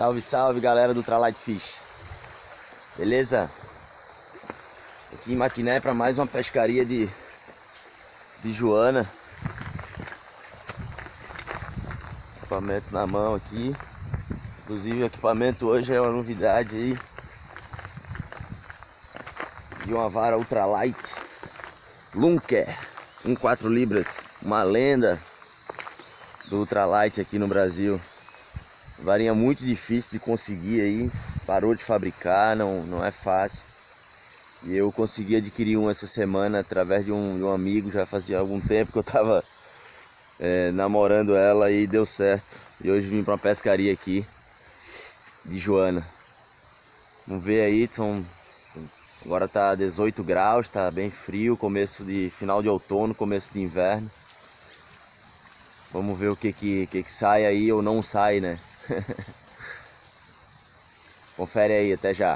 Salve, salve, galera do Ultralight Fish. Beleza? Aqui em Maquiné para mais uma pescaria de Joana. Equipamento na mão aqui. Inclusive o equipamento hoje é uma novidade aí. De uma vara Ultralight Lunker 1,4 libras. Uma lenda do Ultralight aqui no Brasil. Varinha muito difícil de conseguir aí, parou de fabricar, não é fácil. E eu consegui adquirir uma essa semana através de um amigo, já fazia algum tempo que eu tava namorando ela e deu certo. E hoje vim para uma pescaria aqui de Joana. Vamos ver aí, agora tá 18 graus, tá bem frio, final de outono, começo de inverno. Vamos ver o que sai aí ou não sai, né? Confere aí, até já.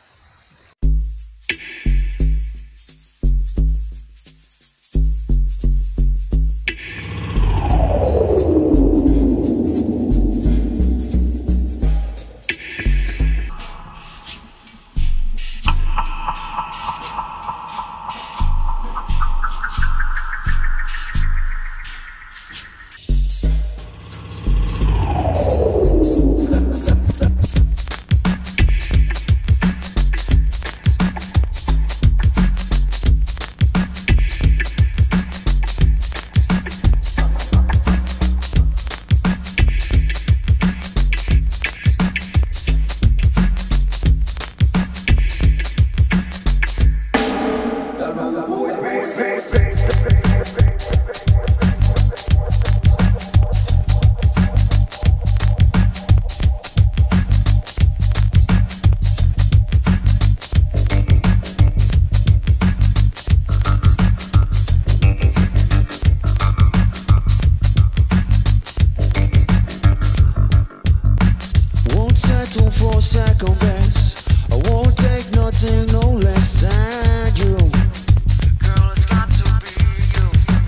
For second best, I won't take nothing no less than you. Girl, it's got to be you.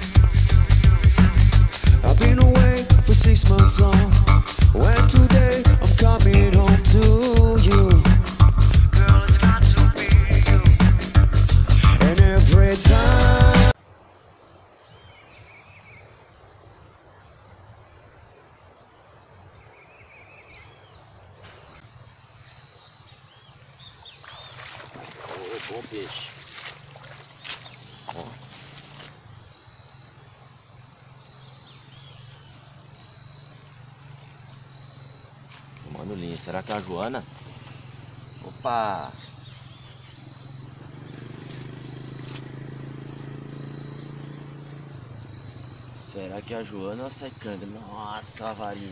I've been away for 6 months long, when today I'm coming home to you. Girl, it's got to be you. And every time Bom peixe. Ó. Tomando linha. Será que é a Joana? Opa! Será que é a Joana ou a secanga? Nossa, a varinha.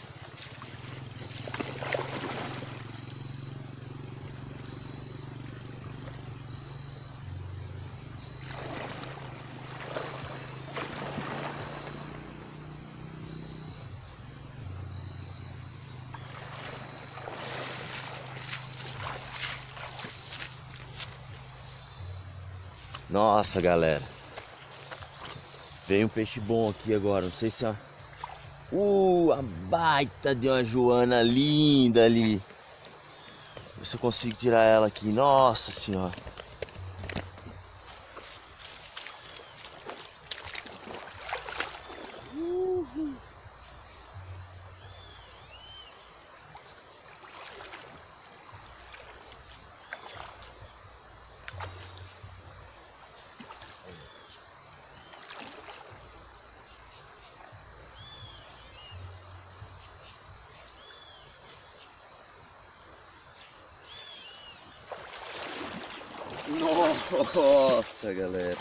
Nossa, galera, veio um peixe bom aqui agora. Não sei se é a baita de uma Joana linda ali. Ver se eu consigo tirar ela aqui. Nossa senhora. Nossa, galera.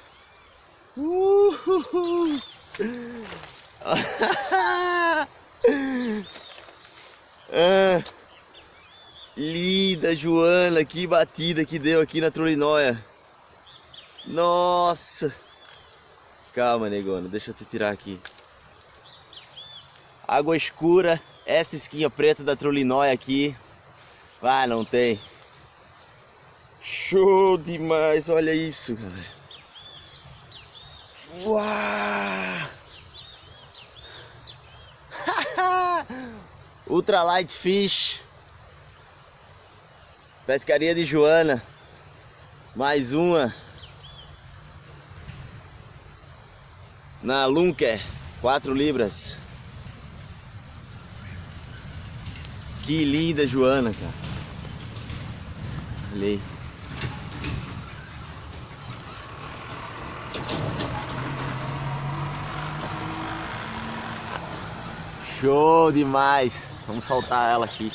Linda Joana, que batida que deu aqui na trolinóia. Nossa. Calma, negona, deixa eu te tirar aqui. Água escura, essa esquinha preta da trolinóia aqui. Ah, não tem. Show demais, olha isso, galera. Uau! Ultralight Fish, pescaria de Joana, mais uma na Lunker, 4 libras. Que linda Joana, cara. Olha aí. Show demais. Vamos soltar ela aqui.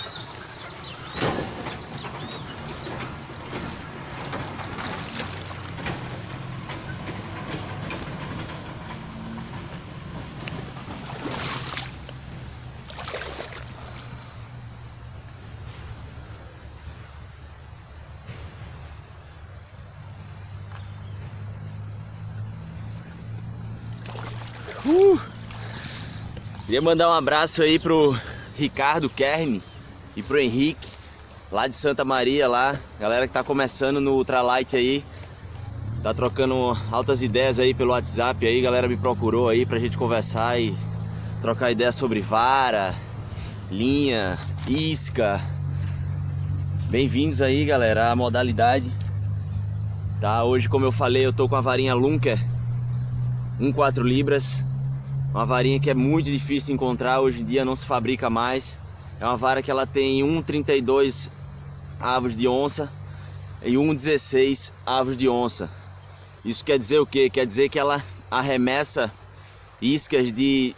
Queria mandar um abraço aí pro Ricardo Kern e pro Henrique, lá de Santa Maria, lá, galera que tá começando no Ultralight aí, tá trocando altas ideias aí pelo WhatsApp aí, galera me procurou aí pra gente conversar e trocar ideias sobre vara, linha, isca. Bem-vindos aí, galera, à modalidade, tá? Hoje, como eu falei, eu tô com a varinha Lunker 1,4 libras. Uma varinha que é muito difícil de encontrar, hoje em dia não se fabrica mais. É uma vara que ela tem 1,32 avos de onça e 1,16 avos de onça. Isso quer dizer o quê? Quer dizer que ela arremessa iscas de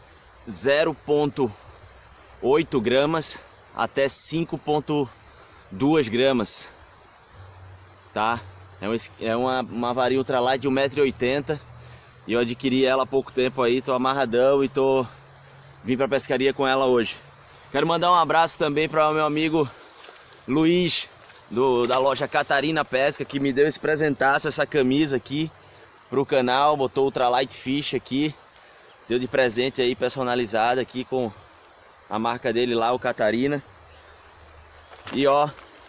0,8 gramas até 5,2 gramas. Tá? É uma varinha ultralight de 1,80 m. E eu adquiri ela há pouco tempo aí, tô amarradão e vim pra pescaria com ela hoje. Quero mandar um abraço também para o meu amigo Luiz, da loja Catarina Pesca, que me deu esse presentaço, essa camisa aqui pro canal, botou Ultralight Fish aqui, deu de presente aí, personalizada aqui com a marca dele lá, o Catarina. E ó,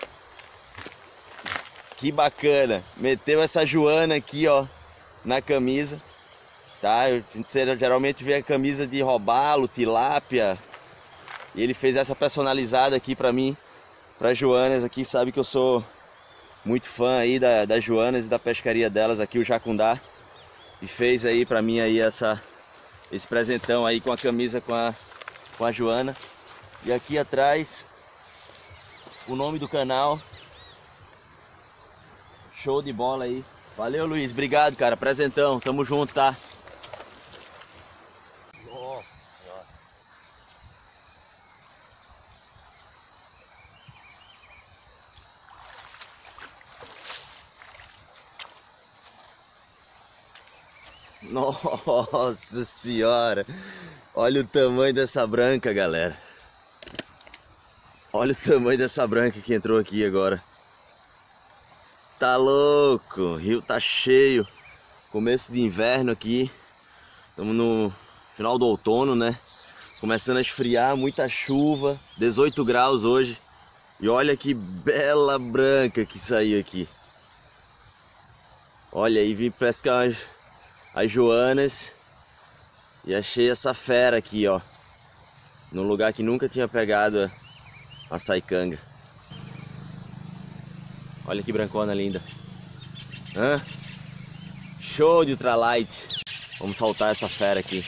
que bacana, meteu essa Joana aqui ó, na camisa. Tá, a gente geralmente vê a camisa de robalo, tilápia, e ele fez essa personalizada aqui pra mim, pra Joanas aqui, sabe que eu sou muito fã aí das Joanas e da pescaria delas aqui, o Jacundá, e fez aí pra mim aí esse presentão aí com a camisa com a Joana. E aqui atrás o nome do canal. Show de bola aí. Valeu, Luiz, obrigado, cara, presentão, tamo junto, tá? Nossa senhora, olha o tamanho dessa branca, galera. Olha o tamanho dessa branca que entrou aqui agora. Tá louco, o rio tá cheio. Começo de inverno aqui. Estamos no final do outono, né? Começando a esfriar, muita chuva. 18 graus hoje. E olha que bela branca que saiu aqui. Olha aí, vim pescar as Joanas e achei essa fera aqui, ó, num lugar que nunca tinha pegado a saicanga. Olha que brancona linda. Hã? Show de ultralight. Vamos soltar essa fera aqui.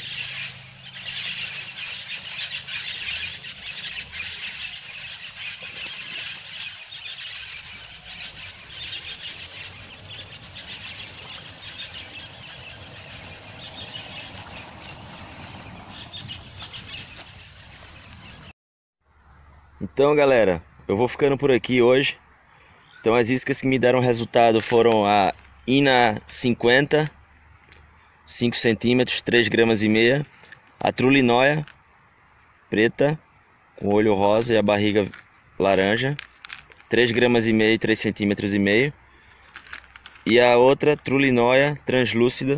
Então, galera, eu vou ficando por aqui hoje. Então as iscas que me deram resultado foram a Ina 50, 5 centímetros, 3,5 gramas, a Trulinóia preta, com olho rosa e a barriga laranja, 3,5 gramas, 3,5 centímetros, e a outra Trulinóia translúcida,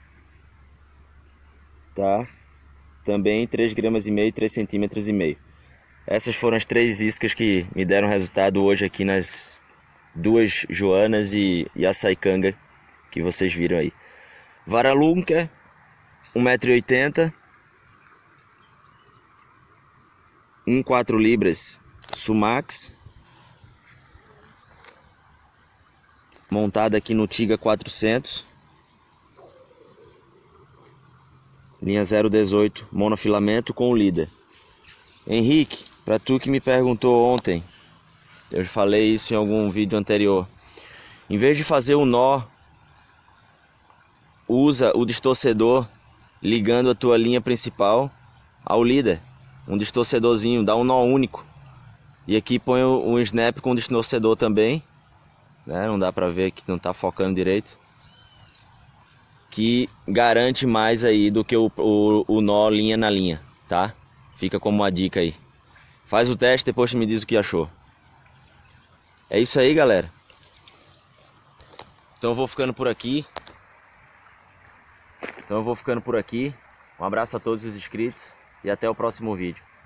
tá? Também 3,5 gramas, 3,5 centímetros. Essas foram as 3 iscas que me deram resultado hoje aqui nas 2 Joanas e a saicanga que vocês viram aí. Vara Lunker, 1,80 m. 4 libras Sumax, montada aqui no Tiga 400, linha 018 monofilamento com o líder. Henrique, para tu que me perguntou ontem, eu falei isso em algum vídeo anterior, em vez de fazer o nó, usa o distorcedor ligando a tua linha principal ao líder, um distorcedorzinho, dá um nó único. E aqui põe um snap com distorcedor também, né? Não dá pra ver que não tá focando direito, que garante mais aí do que o nó linha na linha, tá? Fica como uma dica aí. Faz o teste, depois me diz o que achou. É isso aí, galera. Então eu vou ficando por aqui. Um abraço a todos os inscritos e até o próximo vídeo.